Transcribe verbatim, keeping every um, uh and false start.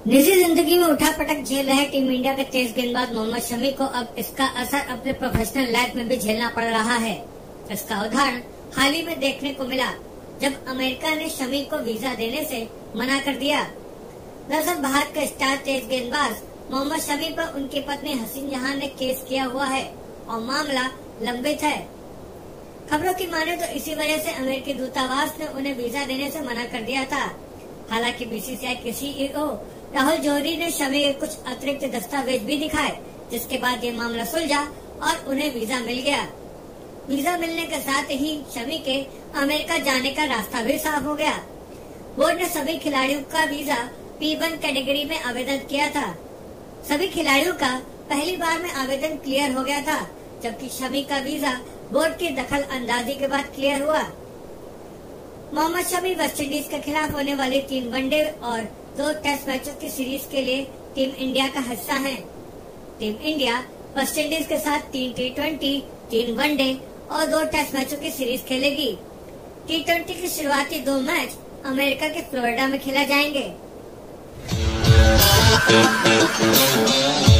निजी जिंदगी में उठापटक झेल रहे टीम इंडिया के तेज गेंदबाज मोहम्मद शमी को अब इसका असर अपने प्रोफेशनल लाइफ में भी झेलना पड़ रहा है। इसका उदाहरण हाल ही में देखने को मिला जब अमेरिका ने शमी को वीजा देने से मना कर दिया। दरअसल भारत के स्टार तेज गेंदबाज मोहम्मद शमी पर उनकी पत्नी हसीन जहां ने केस किया हुआ है और मामला लंबित है। खबरों की माने तो इसी वजह से अमेरिकी दूतावास ने उन्हें वीजा देने से मना कर दिया था। हालांकि बीसीसीआई के सीईओ राहुल जौहरी ने शमी के कुछ अतिरिक्त दस्तावेज भी दिखाए, जिसके बाद ये मामला सुलझा और उन्हें वीजा मिल गया। वीजा मिलने के साथ ही शमी के अमेरिका जाने का रास्ता भी साफ हो गया। बोर्ड ने सभी खिलाड़ियों का वीजा पी वन कैटेगरी में आवेदन किया था। सभी खिलाड़ियों का पहली बार में आवेदन क्लियर हो गया था, जबकि शमी का वीजा बोर्ड की दखल अंदाजी के बाद क्लियर हुआ। मोहम्मद शमी वेस्टइंडीज के खिलाफ होने वाली तीन वनडे और दो टेस्ट मैचों की सीरीज के लिए टीम इंडिया का हिस्सा है। टीम इंडिया वेस्टइंडीज के साथ तीन टी ट्वेंटी, तीन वनडे और दो टेस्ट मैचों की सीरीज खेलेगी। टी ट्वेंटी के शुरुआती दो मैच अमेरिका के फ्लोरिडा में खेला जाएंगे।